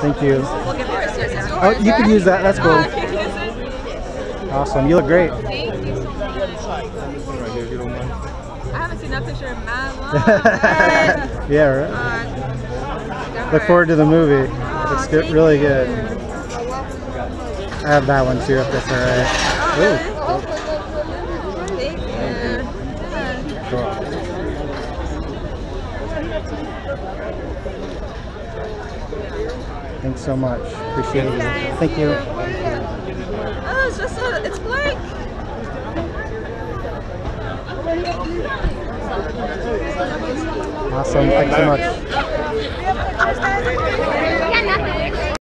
Thank you. We'll give the rest of it. Oh, you can use that. That's cool. Oh, can you use it? Awesome. You look great. Thank you so much. I haven't seen that picture in mad long. Yeah, right. Look forward to the movie. Looks good, really good. I have that one too, if that's alright. Oh, thank you. Yeah. Cool. Thanks so much. Appreciate it. Thank you. Oh, it's just it's blank. Awesome. Thanks so much.